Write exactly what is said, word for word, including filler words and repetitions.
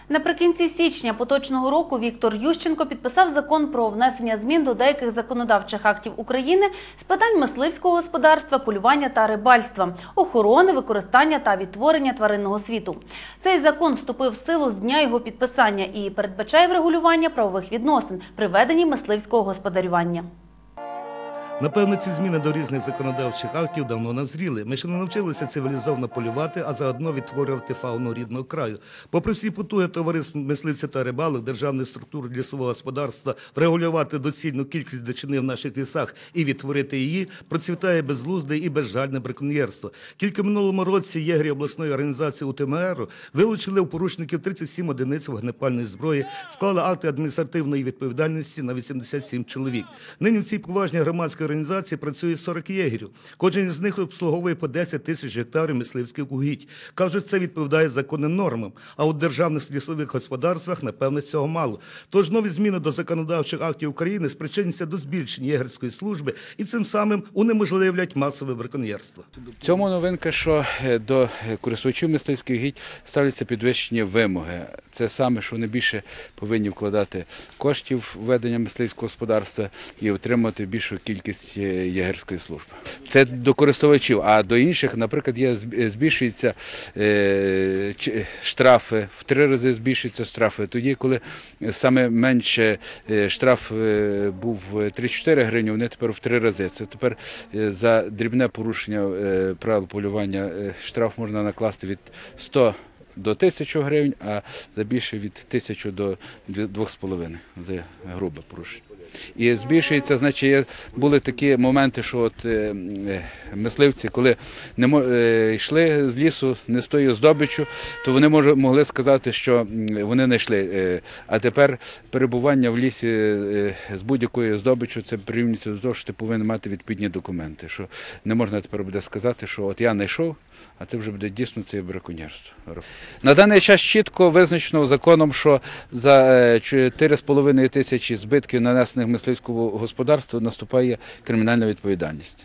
Наприкінці січня поточного року Віктор Ющенко підписав закон про внесення змін до деяких законодавчих актів України з питань мисливського господарства, полювання та рибальства, охорони, використання та відтворення тваринного світу. Цей закон вступив в силу з дня його підписання і передбачає врегулювання правових відносин при веденні мисливського господарювання. Напевно, ці зміни до різних законодавчих актів давно назріли. Ми ще не навчилися цивілізовано полювати, а заодно відтворювати фауну рідного краю. Попри всі потуги товариств мисливців та рибалок, державних структур лісового господарства, врегулювати доцільну кількість дичини в наших лісах і відтворити її, процвітає безглузде і безжальне браконьєрство. Тільки в минулому році єгері обласної організації УТМР вилучили у порушників тридцять сім одиниць вогнепальної зброї, склали акти адміністративної відповідальності на вісімдесят сім чоловік. Нині в цій поважній громадській організації працює сорок єгерів. Кожен з них обслуговує по десять тисяч гектарів мисливських угідь. Кажуть, це відповідає законним нормам. А у державних лісових господарствах, напевне, цього мало. Тож нові зміни до законодавчих актів України спричиняться до збільшення єгерської служби і цим самим унеможливлять масове браконьєрство. В цьому новинка, що до користувачів мисливських угідь ставляться підвищені вимоги. Це саме, що вони більше повинні вкладати коштів в ведення мисливського господарства і отримати більшу кількість єгерської служби. Це до користувачів, а до інших, наприклад, є, збільшуються е, штрафи, в три рази збільшуються штрафи. Тоді, коли саме менше штраф був три-чотири гривні, вони тепер в три рази. Це тепер за дрібне порушення правил полювання штраф можна накласти від ста до тисячі гривень, а за більше від тисячі до двох з половиною за грубе порушення. І збільшується, значить, були такі моменти, що от е, мисливці, коли не е, йшли з лісу не з тою здобиччю, то вони мож, могли сказати, що вони не йшли. Е, а тепер перебування в лісі е, з будь-якою здобиччю, це порівнюється до того, що ти повинен мати відповідні документи. Що не можна тепер буде сказати, що от я не йшов, а це вже буде дійсно це браконьєрство. На даний час чітко визначено законом, що за чотири з половиною тисячі збитків, нанесених мисливському господарству, наступає кримінальна відповідальність.